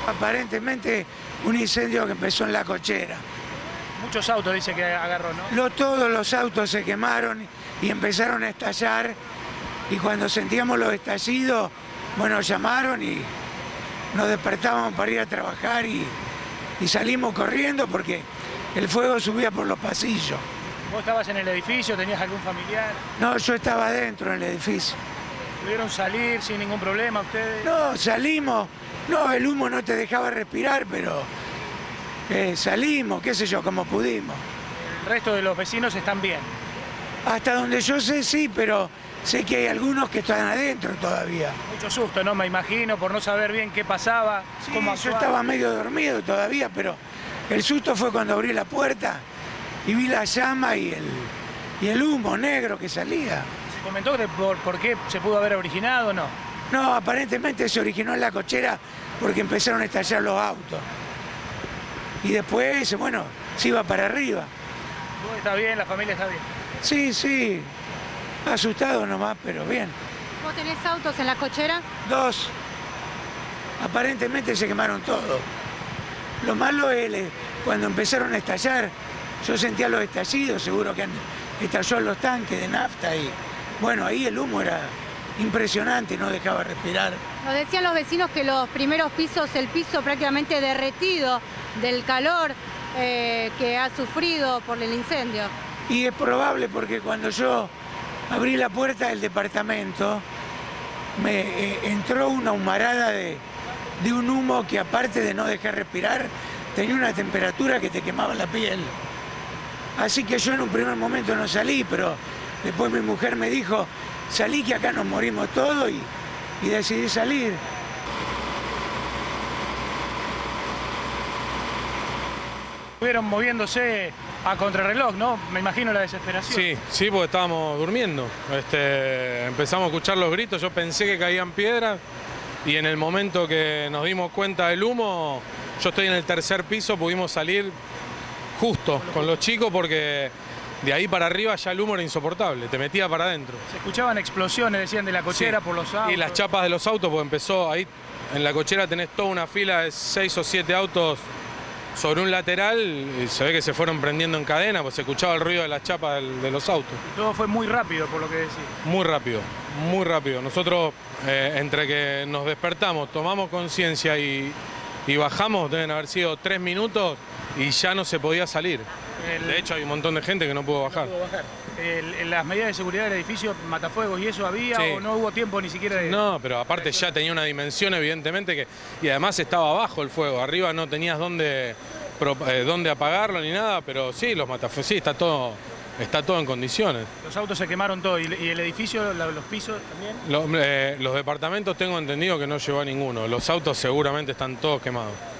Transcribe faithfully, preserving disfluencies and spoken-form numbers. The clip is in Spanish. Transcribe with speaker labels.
Speaker 1: Aparentemente un incendio que empezó en La Cochera.
Speaker 2: Muchos autos dice que agarró, ¿no?
Speaker 1: Lo, todos los autos se quemaron y empezaron a estallar, y cuando sentíamos los estallidos, bueno, llamaron y nos despertábamos para ir a trabajar y, y salimos corriendo porque el fuego subía por los pasillos.
Speaker 2: ¿Vos estabas en el edificio? ¿Tenías algún familiar?
Speaker 1: No, yo estaba dentro en el edificio.
Speaker 2: ¿Pudieron salir sin ningún problema ustedes?
Speaker 1: No, salimos. No, el humo no te dejaba respirar, pero eh, salimos, qué sé yo, como pudimos.
Speaker 2: ¿El resto de los vecinos están bien?
Speaker 1: Hasta donde yo sé, sí, pero sé que hay algunos que están adentro todavía.
Speaker 2: Mucho susto, ¿no? Me imagino, por no saber bien qué pasaba,
Speaker 1: Sí,
Speaker 2: cómo
Speaker 1: yo
Speaker 2: actuar.
Speaker 1: estaba medio dormido todavía, pero el susto fue cuando abrí la puerta y vi la llama y el, y el humo negro que salía.
Speaker 2: ¿Se comentó de por, por qué se pudo haber originado o no?
Speaker 1: No, aparentemente se originó en La Cochera porque empezaron a estallar los autos. Y después, bueno, se iba para arriba.
Speaker 2: ¿Todo está bien? ¿La familia está bien?
Speaker 1: Sí, sí, asustado nomás, pero bien.
Speaker 3: ¿Vos tenés autos en La Cochera?
Speaker 1: Dos. Aparentemente se quemaron todos. Lo malo es eh, cuando empezaron a estallar, yo sentía los estallidos, seguro que han estalló los tanques de nafta y bueno, ahí el humo era impresionante, no dejaba respirar.
Speaker 3: Nos decían los vecinos que los primeros pisos, el piso prácticamente derretido del calor eh, que ha sufrido por el incendio.
Speaker 1: Y es probable porque cuando yo abrí la puerta del departamento, me eh, entró una humarada de, de un humo que aparte de no dejar respirar, tenía una temperatura que te quemaba la piel. Así que yo en un primer momento no salí, pero después mi mujer me dijo, salí que acá nos morimos todos y, y decidí salir.
Speaker 2: Estuvieron moviéndose a contrarreloj, ¿no? Me imagino la desesperación.
Speaker 4: Sí, sí, porque estábamos durmiendo. Este, empezamos a escuchar los gritos, yo pensé que caían piedras y en el momento que nos dimos cuenta del humo, yo estoy en el tercer piso, pudimos salir justo con los chicos porque de ahí para arriba ya el humo era insoportable, te metía para adentro.
Speaker 2: Se escuchaban explosiones, decían, de La Cochera,
Speaker 4: Sí,
Speaker 2: por los autos.
Speaker 4: y las chapas de los autos, porque empezó ahí, en La Cochera tenés toda una fila de seis o siete autos sobre un lateral y se ve que se fueron prendiendo en cadena, pues se escuchaba el ruido de las chapas del- de los autos.
Speaker 2: Y todo fue muy rápido, por lo que decís.
Speaker 4: Muy rápido, muy rápido. Nosotros, eh, entre que nos despertamos, tomamos conciencia y, y bajamos, deben haber sido tres minutos y ya no se podía salir.
Speaker 2: El-
Speaker 4: De hecho, hay un montón de gente que no pudo bajar.
Speaker 2: No pudo bajar. El- el- las medidas de seguridad del edificio, matafuegos y eso había,
Speaker 4: Sí.
Speaker 2: o no hubo tiempo ni siquiera de...
Speaker 4: No, pero aparte ya tenía una dimensión, evidentemente, que y además estaba abajo el fuego. Arriba no tenías dónde, pro- eh, dónde apagarlo ni nada, pero sí, los matafuegos, sí, está todo, está todo en condiciones.
Speaker 2: Los autos se quemaron todo, y, y el edificio, la- los pisos también.
Speaker 4: Los, eh, los departamentos tengo entendido que no llegó a ninguno. Los autos seguramente están todos quemados.